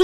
¡Sí!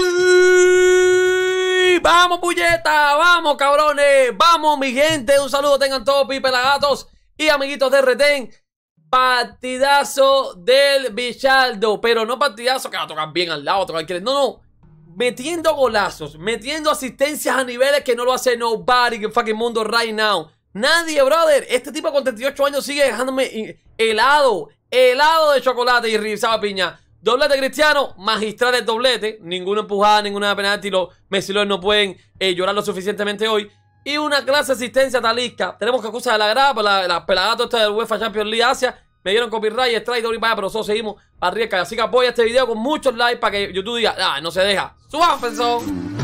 ¡Vamos, puñeta! ¡Vamos, cabrones! ¡Vamos, mi gente! Un saludo tengan todos, pipelagatos y amiguitos de Retén. Partidazo del Bichaldo. Pero no partidazo que va a tocar bien al lado, tocar no, no. Metiendo golazos, metiendo asistencias a niveles que no lo hace nobody en el fucking mundo right now. Nadie, brother. Este tipo con 38 años sigue dejándome helado de chocolate y rizado de piña. Doblete Cristiano, magistral el doblete. Ninguna empujada, ninguna penalti. Los Messi no pueden llorar lo suficientemente hoy. Y una clase de asistencia Talisca. Tenemos que acusar de la grada por las pelagatos esta del UEFA Champions League Asia. Me dieron copyright, strike, doble vaya, pero nosotros seguimos para arriesgar. Así que apoya este video con muchos likes para que YouTube diga, ah, no se deja. ¡Suáfenso!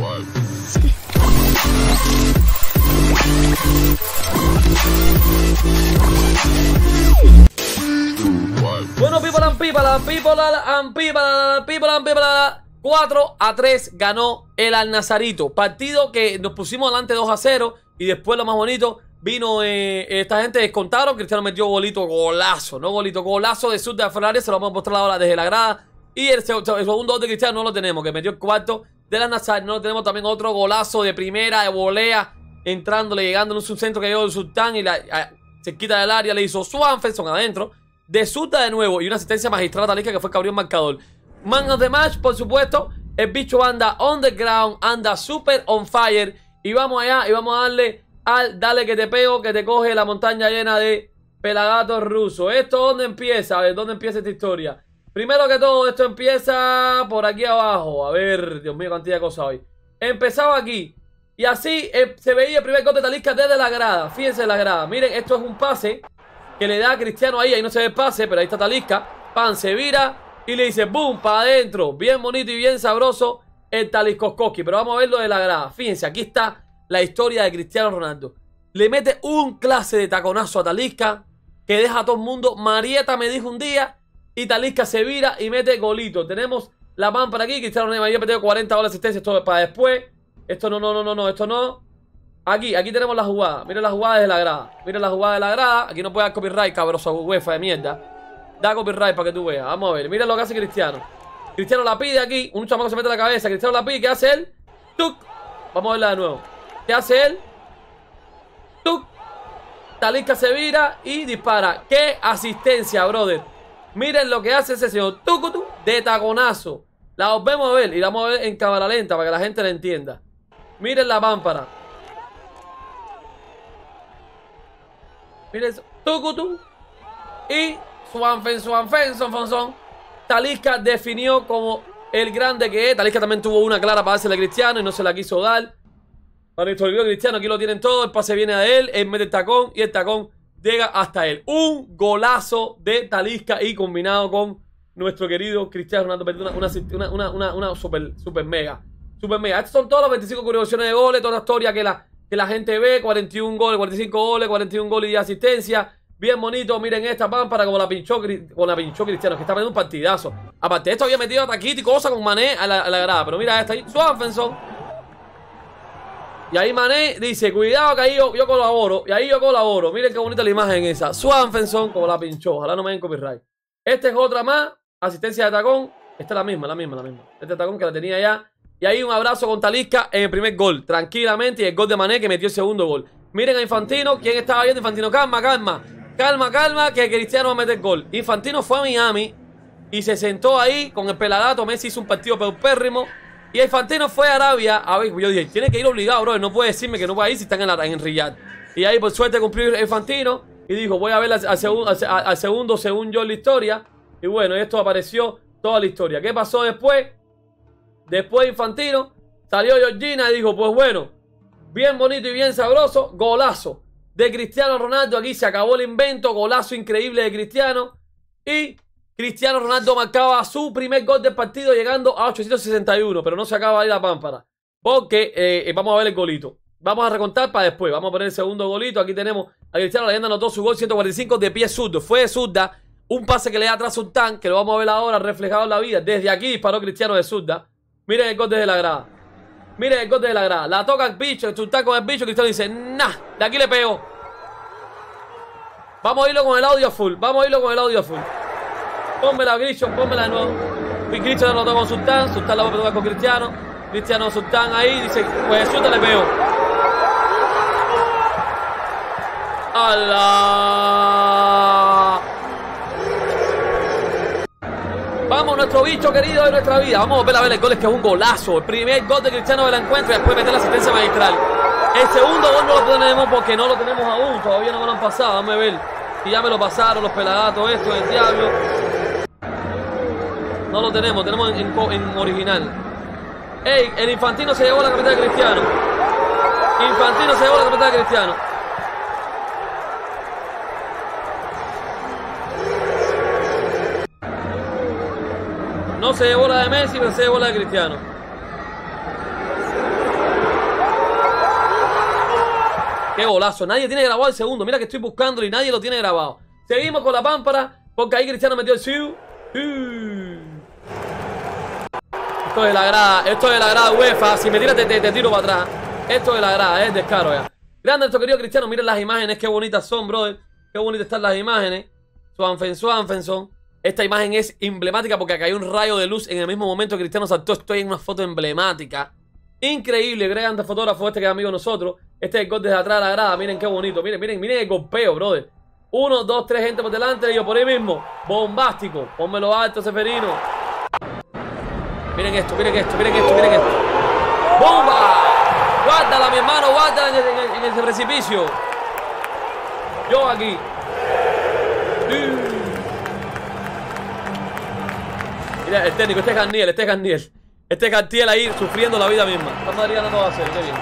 Bueno, people 4-3 ganó el Al Nazarito. Partido que nos pusimos adelante 2-0. Y después lo más bonito, vino esta gente, descontaron. Cristiano metió golito, golazo, no golito, golazo de Sud de Ferrari. Se lo vamos a mostrar ahora desde la grada. Y el segundo gol de Cristiano no lo tenemos, que metió el cuarto de la Nazar. No lo tenemos, también otro golazo de primera, de volea, entrándole, llegando en un centro que llegó el Sultán y se quita del área, le hizo Swanfelson adentro. De Suta de nuevo y una asistencia magistral a Talisca que fue que abrió el marcador. Man of the match, por supuesto. El bicho anda on the ground, anda super on fire. Y vamos allá y vamos a darle al dale que te pego, que te coge la montaña llena de pelagatos rusos. ¿Esto dónde empieza? A ver, ¿dónde empieza esta historia? Primero que todo, esto empieza por aquí abajo. A ver, Dios mío, cantidad de cosas hoy. Empezaba aquí. Y así se veía el primer gol de Talisca desde la grada. Fíjense en la grada. Miren, esto es un pase que le da a Cristiano ahí no se ve el pase, pero ahí está Talisca. Pan, se vira y le dice boom, para adentro. Bien bonito y bien sabroso el Taliscoskoski. Pero vamos a verlo de la grada. Fíjense, aquí está la historia de Cristiano Ronaldo. Le mete un clase de taconazo a Talisca que deja a todo el mundo. Marieta me dijo un día y Talisca se vira y mete golito. Tenemos la pámpara aquí. Cristiano Ronaldo había metido 40 goles de asistencia. Esto es para después. Esto no, esto no. Aquí tenemos la jugada. Miren la jugada desde la grada. Miren la jugada de la grada. Aquí no puede dar copyright, cabroso UEFA de mierda. Da copyright para que tú veas. Vamos a ver. Miren lo que hace Cristiano. Cristiano la pide aquí. Un chamaco se mete en la cabeza. Cristiano la pide. ¿Qué hace él? ¡Tuc! Vamos a verla de nuevo. ¿Qué hace él? ¡Tuc! Talisca se vira y dispara. ¡Qué asistencia, brother! Miren lo que hace ese señor. ¡Tucutu! De taconazo. La volvemos a ver. Y la vamos a ver en cámara lenta para que la gente la entienda. Miren la pámpara. Miren eso. Tucutu. Y Swanfelson. Talisca definió como el grande que es. Talisca también tuvo una clara para dársela a Cristiano y no se la quiso dar. Para el video de Cristiano, aquí lo tienen todo. El pase viene a él. Él mete el tacón y el tacón llega hasta él. Un golazo de Talisca y combinado con nuestro querido Cristiano Ronaldo. Una super mega. Estos son todas las 25 contribuciones de goles. Toda la historia que la gente ve. 41 goles, 45 goles, 41 goles y asistencia. Bien bonito. Miren esta pámpara como la pinchó Cristiano, que está poniendo un partidazo. Aparte de esto había metido taquito y cosas con Mané a la grada. Pero mira esta ahí. Swanfelson. Y ahí Mané dice, cuidado que ahí yo colaboro. Y ahí yo colaboro. Miren qué bonita la imagen esa. Swanfelson como la pinchó. Ojalá no me den copyright. Esta es otra más. Asistencia de tacón. Esta es la misma. Este tacón que la tenía ya. Y ahí un abrazo con Talisca en el primer gol. Tranquilamente. Y el gol de Mané que metió el segundo gol. Miren a Infantino. ¿Quién estaba viendo? Infantino. Calma. Que Cristiano va a meter gol. Infantino fue a Miami. Y se sentó ahí con el pelagato. Messi hizo un partido peupérrimo. Y Infantino fue a Arabia. A ver, yo dije, tiene que ir obligado, bro. No puede decirme que no puede ir si están en Riyadh. Y ahí por suerte cumplió Infantino. Y dijo, voy a ver al segundo según yo en la historia. Y bueno, esto apareció toda la historia. ¿Qué pasó después? Después Infantino salió Georgina y dijo, pues bueno, bien bonito y bien sabroso. Golazo de Cristiano Ronaldo. Aquí se acabó el invento. Golazo increíble de Cristiano. Y Cristiano Ronaldo marcaba su primer gol del partido llegando a 861. Pero no se acaba ahí la pámpara. Porque vamos a ver el golito. Vamos a recontar para después. Vamos a poner el segundo golito. Aquí tenemos a Cristiano. La leyenda anotó su gol 145 de pie zurdo. Fue de zurda. Un pase que le da atrás Sultán. Que lo vamos a ver ahora reflejado en la vida. Desde aquí disparó Cristiano de zurda. Miren el gol desde la grada. La toca el bicho. El Sultán con el bicho. Cristiano dice, nah, de aquí le pego. Vamos a irlo con el audio full. Pónmela, bicho. Pónmela de nuevo. Cristiano lo toca con Sultán. Sultán la vuelve a tocar con Cristiano. Cristiano Sultán ahí. Dice, pues Sultán le pegó. ¡Hala! Vamos, nuestro bicho querido de nuestra vida. Vamos a ver el gol, es que es un golazo. El primer gol de Cristiano del encuentro y después meter la asistencia magistral. El segundo gol no lo tenemos porque no lo tenemos aún. Todavía no me lo han pasado. Vamos a ver si ya me lo pasaron los pelagatos, esto, el diablo. No lo tenemos, tenemos en original. Ey, el Infantino se llevó la camiseta de Cristiano. Infantino se llevó la camiseta de Cristiano. No se llevó la de Messi, pero se llevó la de Cristiano. Qué golazo. Nadie tiene grabado el segundo. Mira que estoy buscándolo y nadie lo tiene grabado. Seguimos con la pámpara porque ahí Cristiano metió el siu. Esto es la grada. Esto es la grada UEFA. Si me tiras te tiro para atrás. Esto es la grada. Es descaro ya. Grande nuestro querido Cristiano. Miren las imágenes. Qué bonitas son, brother. Qué bonitas están las imágenes. Swanfenson. Esta imagen es emblemática porque acá hay un rayo de luz en el mismo momento que Cristiano saltó. Estoy en una foto emblemática. Increíble, grande fotógrafo este que es amigo de nosotros. Este es el gol desde atrás de la grada. Miren qué bonito. Miren el golpeo, brother. 1, 2, 3 gente por delante y yo por ahí mismo. Bombástico. Pónmelo alto, Seferino. Miren esto. ¡Bomba! Guárdala, mi hermano, guárdala en el precipicio. Yo aquí. Mira, el técnico, este es Garnier. Este es Garnier ahí sufriendo la vida misma. Esta Madrid no lo va a hacer, qué bien.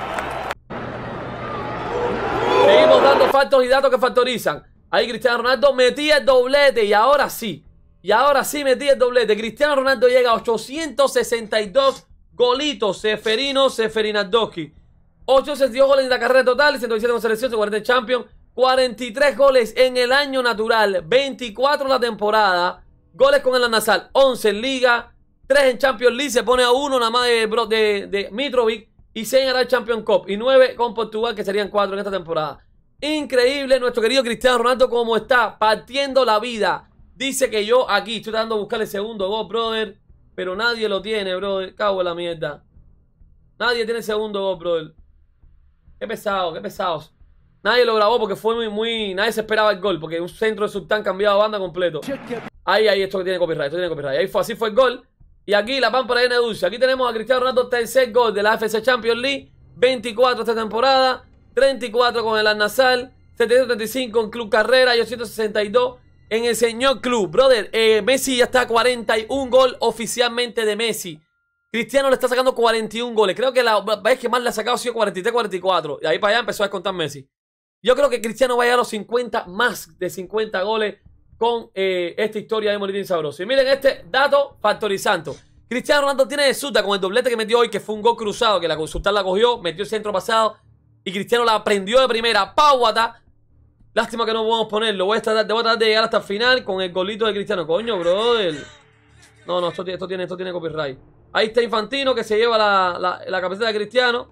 Seguimos dando factos y datos que factorizan. Ahí Cristiano Ronaldo metía el doblete y ahora sí. Metía el doblete. Cristiano Ronaldo llega a 862 golitos. Seferinaldowski. 862 goles en la carrera total, 127 con selección, 40 en Champions, 43 goles en el año natural, 24 en la temporada. Goles con el Al-Nassr, 11 en Liga, 3 en Champions League, se pone a 1 nada más de Mitrovic y 6 en la Champions Cup y 9 con Portugal, que serían 4 en esta temporada. Increíble nuestro querido Cristiano Ronaldo como está partiendo la vida. Dice que yo aquí estoy tratando de buscar el segundo gol, brother, pero nadie lo tiene, brother. Cago en la mierda. Nadie tiene el segundo gol, brother. Qué pesados. Nadie lo grabó porque fue muy... Nadie se esperaba el gol porque un centro de Sultán cambiado de banda completo. Ahí, esto que tiene copyright, Así fue el gol. Y aquí la pámpara viene dulce. Aquí tenemos a Cristiano Ronaldo, tercer gol de la AFC Champions League. 24 esta temporada. 34 con el Al-Nassr. 735 en Club Carrera. Y 862 en el señor club. Brother, Messi ya está a 41 gol oficialmente de Messi. Cristiano le está sacando 41 goles. Creo que la vez que más le ha sacado ha sido 43-44. Y ahí para allá empezó a descontar Messi. Yo creo que Cristiano va a llegar a los 50, más de 50 goles con esta historia de Molitín Sabroso. Y miren este dato factorizando. Cristiano Ronaldo tiene de Suta con el doblete que metió hoy, que fue un gol cruzado, que la Sultán la cogió, metió el centro pasado y Cristiano la prendió de primera. ¡Páguata! Lástima que no podemos ponerlo. Voy a tratar de llegar hasta el final con el golito de Cristiano. Coño, brother. No, esto tiene copyright. Ahí está Infantino que se lleva la camiseta de Cristiano.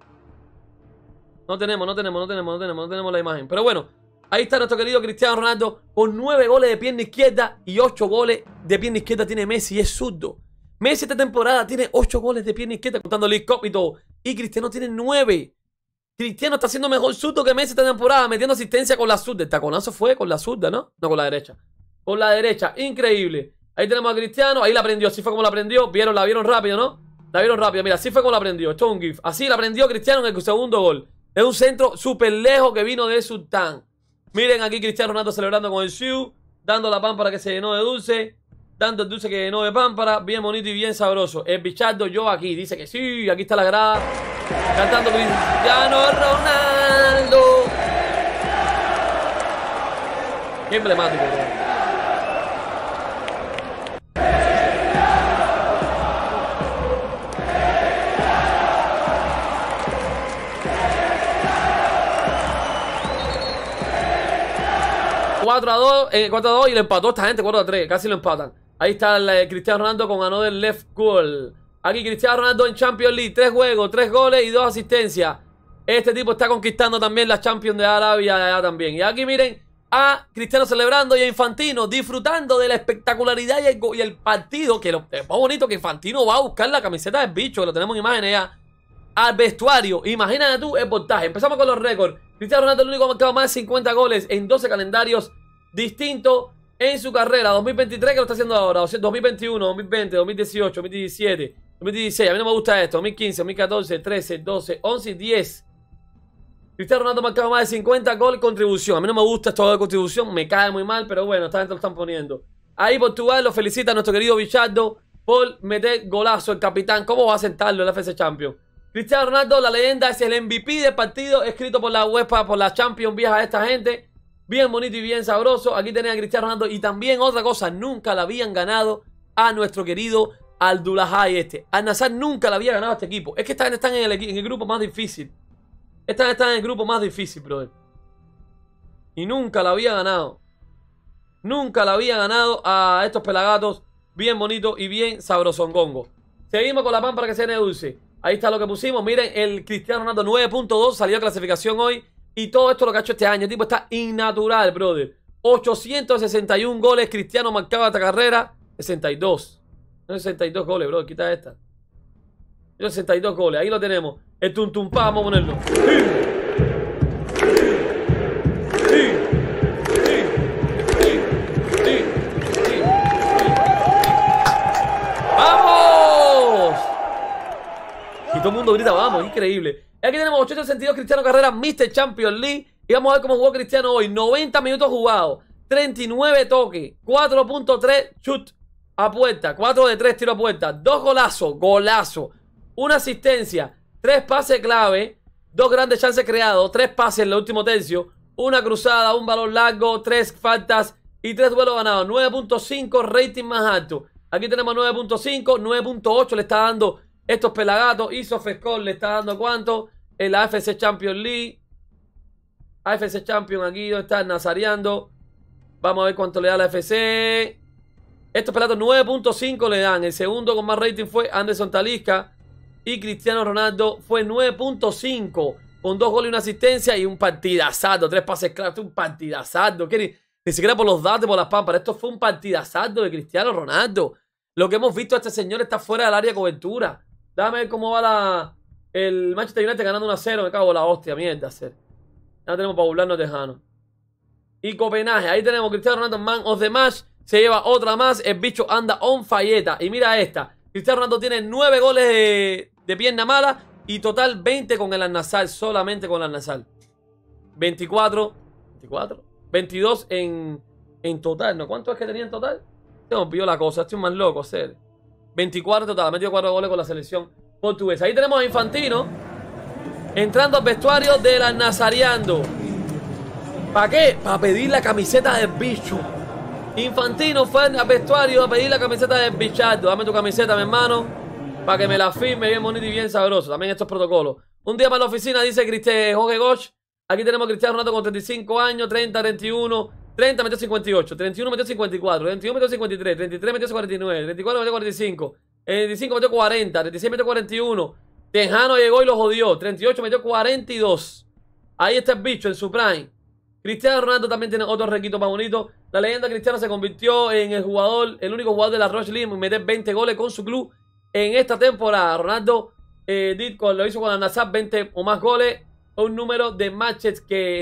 No tenemos la imagen. Pero bueno, ahí está nuestro querido Cristiano Ronaldo con 9 goles de pierna izquierda y 8 goles de pierna izquierda tiene Messi. Es zurdo. Messi esta temporada tiene 8 goles de pierna izquierda contando League Cup y todo. Y Cristiano tiene 9. Cristiano está haciendo mejor zurdo que Messi esta temporada, metiendo asistencia con la zurda. El taconazo fue con la zurda, ¿no? No, con la derecha. Con la derecha, increíble. Ahí tenemos a Cristiano, ahí la prendió, así fue como la prendió. La vieron rápido, ¿no? La vieron rápido, mira, así fue como la prendió. Esto es un gif. Así la prendió Cristiano en el segundo gol. Es un centro súper lejos que vino de Sultán. Miren aquí Cristiano Ronaldo celebrando con el Siu, dando la pámpara que se llenó de dulce, dando el dulce que llenó de pámpara. Bien bonito y bien sabroso. El bichardo yo aquí, dice que sí, aquí está la grada. Cantando Cristiano Ronaldo. Qué emblemático, bro. ...4-2 y le empató esta gente, 4-3, casi lo empatan. Ahí está el Cristiano Ronaldo con another left goal. Aquí Cristiano Ronaldo en Champions League, 3 juegos, 3 goles y 2 asistencias. Este tipo está conquistando también la Champions de Arabia allá también. Y aquí miren a Cristiano celebrando y a Infantino disfrutando de la espectacularidad y el partido, que es más bonito que Infantino va a buscar la camiseta del bicho, que lo tenemos en imágenes ya, al vestuario. Imagínate tú el portaje. Empezamos con los récords. Cristiano Ronaldo es el único que ha marcado más de 50 goles en 12 calendarios distintos en su carrera. 2023 que lo está haciendo ahora, 2021, 2020, 2018, 2017, 2016. A mí no me gusta esto. 2015, 2014, 13, 12, 11 y 10. Cristiano Ronaldo ha marcado más de 50 goles contribución. A mí no me gusta esto de contribución, me cae muy mal, pero bueno, esta gente lo están poniendo. Ahí Portugal lo felicita a nuestro querido Bichardo por meter golazo, el capitán. ¿Cómo va a sentarlo en la FC Champions? Cristiano Ronaldo, la leyenda, es el MVP del partido, escrito por la UEFA, por la Champions vieja de esta gente. Bien bonito y bien sabroso. Aquí tenés a Cristiano Ronaldo. Y también otra cosa, nunca la habían ganado a nuestro querido Al-Dulahai este. Al-Nassr nunca la había ganado a este equipo. Es que esta gente está en el grupo más difícil. Esta gente está en el grupo más difícil, brother. Y nunca la había ganado. Nunca la había ganado a estos pelagatos. Bien bonito y bien sabrosongongo. Seguimos con la pan para que se ne dulce. Ahí está lo que pusimos. Miren, el Cristiano Ronaldo 9.2 salió a clasificación hoy. Y todo esto lo que ha hecho este año. El tipo está innatural, brother. 861 goles Cristiano marcaba esta carrera. 62. No 62 goles, brother. Quita esta. 62 goles. Ahí lo tenemos. El tuntumpá, vamos a ponerlo. ¡Vamos! Y todo el mundo grita, vamos, increíble. Aquí tenemos 862 Cristiano Carrera, Mr. Champions League. Y vamos a ver cómo jugó Cristiano hoy. 90 minutos jugados, 39 toques, 4.3 shoot a puerta, 4 de 3 tiro a puerta, 2 golazos, golazo, una asistencia, 3 pases clave, 2 grandes chances creados, 3 pases en el último tercio, una cruzada, un balón largo, 3 faltas y 3 duelos ganados. 9.5 rating más alto. Aquí tenemos 9.5, 9.8 le está dando estos pelagatos. Isofrescore le está dando ¿cuánto? En la AFC Champions League. AFC Champions aquí donde está nazareando. Vamos a ver cuánto le da la AFC. Estos pelagatos 9.5 le dan. El segundo con más rating fue Anderson Talisca. Y Cristiano Ronaldo fue 9.5 con 2 goles y una asistencia y un partidazazo. 3 pases claros. Un partidazazo. Ni siquiera por los datos, por las pámparas. Esto fue un partidazazo de Cristiano Ronaldo. Lo que hemos visto, este señor está fuera del área de cobertura. Déjame ver cómo va el Manchester United ganando 1-0. Me cago en la hostia, mierda. Ya tenemos para burlarnos tejano. Y Copenhague. Ahí tenemos Cristiano Ronaldo, Man of the Match. Se lleva otra más. El bicho anda on falleta. Y mira esta. Cristiano Ronaldo tiene 9 goles de pierna mala. Y total 20 con el Al-Nassr. Solamente con el Al-Nassr. 24. 22 en total. ¿No? ¿Cuánto es que tenía en total? Se me olvidó la cosa. Estoy más loco, ser. 24 total. Ha metido 4 goles con la selección portuguesa. Ahí tenemos a Infantino entrando al vestuario del Al-Nassriando. ¿Para qué? Para pedir la camiseta del bicho. Infantino fue al vestuario a pedir la camiseta del Bichardo. Dame tu camiseta, mi hermano, para que me la firme bien bonito y bien sabroso. También estos protocolos. Un día más en la oficina, dice Jorge Gosch. Aquí tenemos a Cristiano Ronaldo con 35 años, 30, 31, 30 metió 58, 31 metió 54, 31 metió 53, 33 metió 49, 34 metió 45, 25 metió 40, 36 metió 41. Tejano llegó y lo jodió. 38 metió 42. Ahí está el bicho en su prime. Cristiano Ronaldo también tiene otro requisito más bonito. La leyenda Cristiano se convirtió en el único jugador de la Roche League en meter 20 goles con su club en esta temporada. Ronaldo lo hizo con la Al-Nassr, 20 o más goles. Un número de matches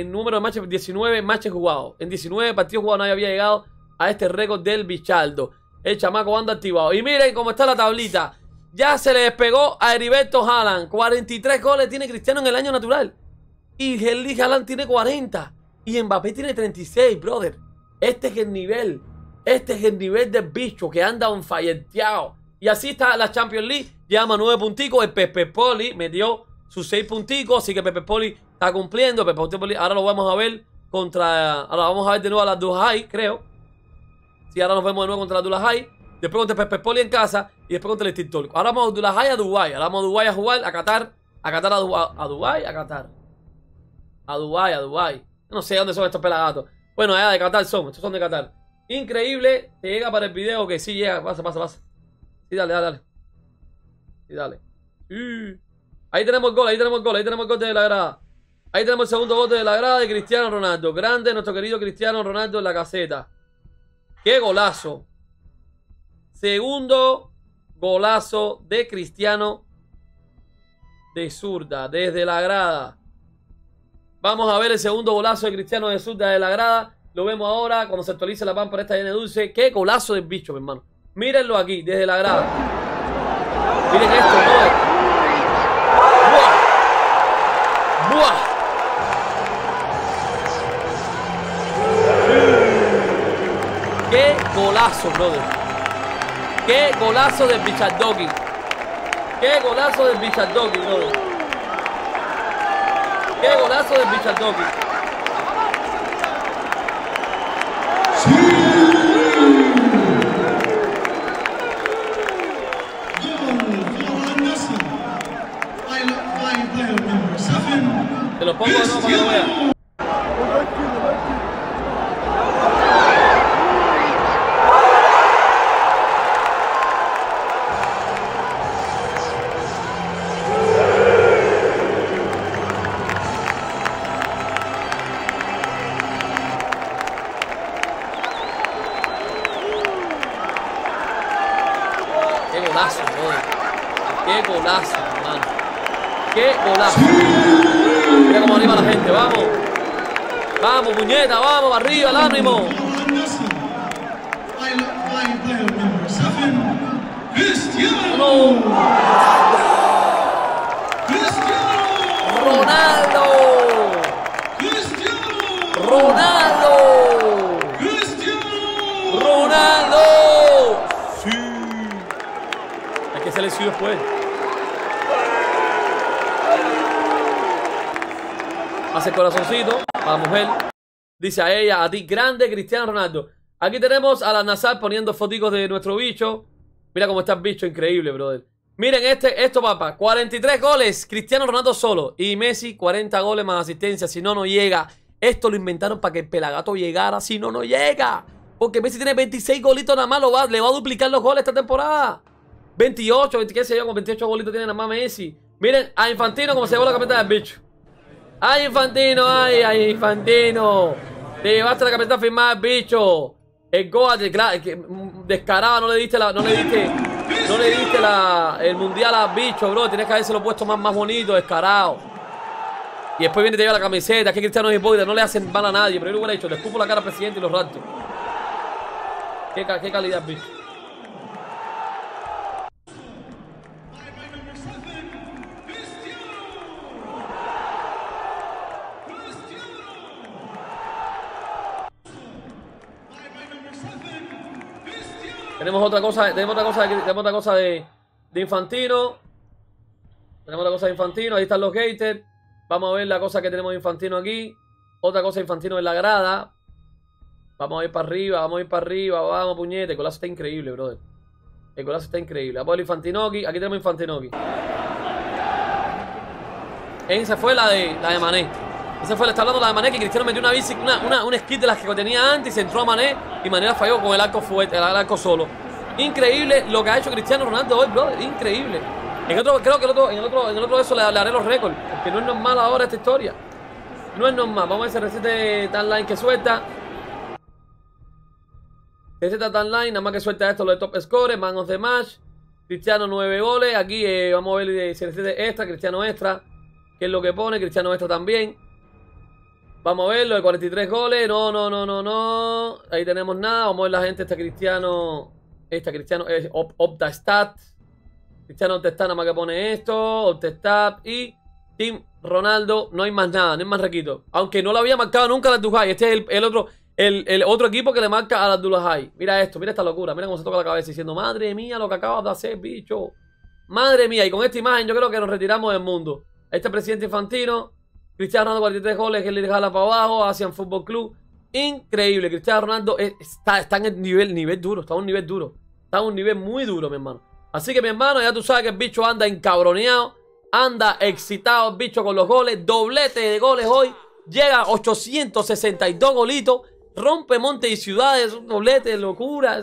19 matches jugados. En 19 partidos jugados nadie había llegado a este récord del Bichardo. El chamaco anda activado. Y miren cómo está la tablita. Ya se le despegó a Heriberto Haaland. 43 goles tiene Cristiano en el año natural. Y Erling Haaland tiene 40. Y Mbappé tiene 36, brother. Este es el nivel. Este es el nivel del bicho que anda on fireteado. Y así está la Champions League. Llama 9 punticos. El Pepe Poli metió sus 6 punticos. Así que Pepe Poli está cumpliendo. Pepe Poli, ahora lo vamos a ver contra. Ahora vamos a ver de nuevo a la Al-Dulahai, creo. Sí, ahora nos vemos de nuevo contra la Al-Dulahai. Después contra Pepe Poli en casa. Y después contra el TikTok. Ahora vamos a Al-Dulahai a Dubái. Ahora vamos a Dubái a jugar. A Qatar. A Dubái, a Qatar. A Dubái. No sé dónde son estos pelagatos. Bueno, allá de Qatar son. Estos son de Qatar. Increíble. Te llega para el video que sí llega. Pasa. Sí, dale. Sí, dale. Ahí tenemos el gol, ahí tenemos el gol de la grada. Ahí tenemos el segundo bote de la grada de Cristiano Ronaldo. Grande nuestro querido Cristiano Ronaldo en la caseta. ¡Qué golazo! Segundo golazo de Cristiano de zurda, desde la grada. Vamos a ver el segundo golazo de Cristiano de zurda de la grada. Lo vemos ahora cuando se actualice la pámpara esta llena de dulce. ¡Qué golazo del bicho, mi hermano! Mírenlo aquí, desde la grada. Miren esto, brother. ¡Buah! ¡Buah! ¡Qué golazo, brother! ¡Qué golazo del Bichardoki! ¡Qué golazo del Bichardoki, brother! ¡Qué golazo del Bichardoki! Te lo pongo de nuevo para que lo vean. Qué golazo, brother. Qué golazo, hermano. Qué golazo. Mira cómo anima la gente, vamos. Vamos, puñeta, vamos, arriba, el ánimo. No. Ronaldo. Ronaldo. Ronaldo. Sí. Hay que ser elegido después. Hace el corazoncito a la mujer. Dice a ella, a ti, grande Cristiano Ronaldo. Aquí tenemos a la Nazar poniendo foticos de nuestro bicho. Mira cómo está el bicho, increíble, brother. Miren esto, papá. 43 goles, Cristiano Ronaldo solo. Y Messi, 40 goles más asistencia. Si no, no llega. Esto lo inventaron para que el pelagato llegara. Si no, no llega. Porque Messi tiene 26 golitos nada más. Le va a duplicar los goles esta temporada. 28, 20, qué sé yo, con 28 golitos tiene nada más Messi. Miren a Infantino como se llevó la camiseta del bicho. ¡Ay, Infantino! ¡Ay, Infantino! Te llevaste la camiseta firmada, bicho. El Goat, descarado, no le diste el mundial al bicho, bro. Tienes que haberse lo puesto más bonito, descarado. Y después viene y te lleva la camiseta. Que Cristiano es hipócrita, no le hacen mal a nadie. Pero yo lo hubiera hecho, le escupo la cara al presidente y los rapto. Qué calidad, bicho. Tenemos otra cosa de Infantino. Tenemos otra cosa de Infantino. Ahí están los haters. Vamos a ver la cosa que tenemos de Infantino aquí. Otra cosa de Infantino en la grada. Vamos a ir para arriba, vamos, puñete. El golazo está increíble, brother. El golazo está increíble. Vamos a ver Infantinoki. Aquí tenemos Infantinoki. Esa fue la de Mané. Esa fue, le está hablando la de Mané, que Cristiano metió una bici, una skit de las que tenía antes y se entró a Mané y Mané la falló con el arco fuerte, el arco solo. Increíble lo que ha hecho Cristiano Ronaldo hoy, brother. Increíble. Creo que en el otro de eso le haré los récords. Porque no es normal ahora esta historia. No es normal. Vamos a ver ese recete timeline que suelta. Receta timeline, nada más que suelta esto, lo de top score, man of the match. Cristiano 9 goles. Aquí vamos a ver si recete extra, Cristiano extra. ¿Qué es lo que pone? Cristiano extra también. Vamos a ver lo de 43 goles. No. Ahí tenemos nada. Vamos a ver la gente. Cristiano es Optastat. Cristiano Optastat nada más que pone esto. Optastat y Team Ronaldo. No hay más nada. No hay más requito. Aunque no lo había marcado nunca al Abdulhaj. Este es el otro equipo que le marca al Abdulhaj. Mira esto. Mira esta locura. Mira cómo se toca la cabeza diciendo, madre mía lo que acabas de hacer, bicho. Madre mía. Y con esta imagen yo creo que nos retiramos del mundo. Este presidente Infantino. Cristiano Ronaldo 43 goles, que le jala para abajo, Asian Football Club. Increíble. Cristiano Ronaldo está en el nivel duro. Está en un nivel duro. Está en un nivel muy duro, mi hermano. Así que, mi hermano, ya tú sabes que el bicho anda encabroneado. Anda excitado el bicho con los goles. Doblete de goles hoy. Llega a 862 golitos. Rompe montes y ciudades. Un doblete de locura.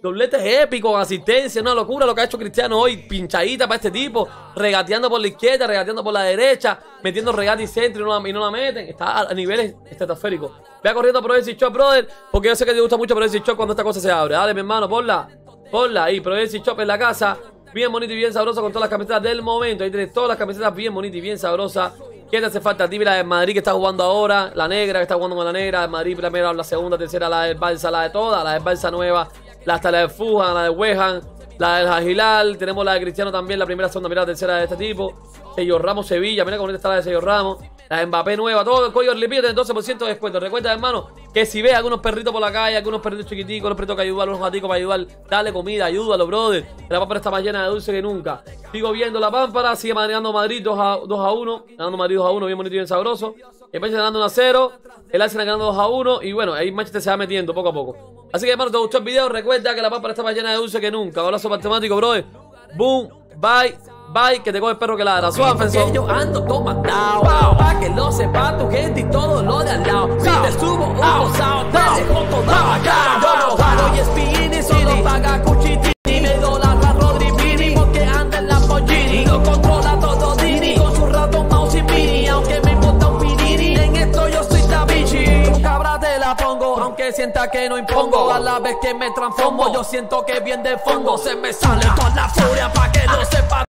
dobletes épicos, asistencia, una locura lo que ha hecho Cristiano hoy. Pinchadita para este tipo, regateando por la izquierda, regateando por la derecha, metiendo regate y centro y no la meten. Está a niveles estratosféricos. Vea corriendo Progressive Shop, brother, porque yo sé que te gusta mucho Progressive Shop cuando esta cosa se abre. Dale, mi hermano, ponla ahí. Progressive Shop en la casa, bien bonito y bien sabroso con todas las camisetas del momento. Ahí tienes todas las camisetas bien bonitas y bien sabrosas. ¿Qué te hace falta a ti? La de Madrid que está jugando ahora, la negra que está jugando con la negra, de Madrid primera, la segunda, tercera, la del Barça, la de todas, la del Barça nueva, hasta la de Fulham, la de West Ham, la del Al-Hilal, tenemos la de Cristiano también, la primera, segunda, primera, tercera de este tipo. Sergio Ramos Sevilla, mira cómo está la de Sergio Ramos, la de Mbappé nueva, todo el código Limpio tiene 12% de descuento. Recuerda, hermano, que si ves algunos perritos por la calle, algunos perritos chiquiticos, los perritos que ayudan, los gaticos para ayudar, dale comida, ayúdalo, brother. La pámpara está más llena de dulce que nunca. Sigo viendo la pámpara, sigue manejando Madrid 2 a 1, ganando Madrid 2 a 1, bien bonito y bien sabroso. El Manchester ganando 1 a 0, el Arsenal ganando 2 a 1 y bueno, ahí Manchester se va metiendo poco a poco. Así que, hermano, te gustó el video, recuerda que la pámpara está más llena de dulce que nunca. Abrazo matemático, brother. Boom, bye. Bye, que te coge el perro que ladra. Suave, yo ando comandado, wow. Pa' que lo sepa tu gente y todo lo de al lado. Si te subo un posado, te dejo toda acá. Yo no paro y espini, solo paga cuchitini. Me dola la Rodri porque anda en la Lamborghini. Lo controla todo Dini, con su rato mouse y mini. Aunque me importa un pinini, en esto yo soy Da Vinci. Con cabra te la pongo, aunque sienta que no impongo. A la vez que me transformo, yo siento que bien de fondo se me sale toda la furia pa' que lo sepa.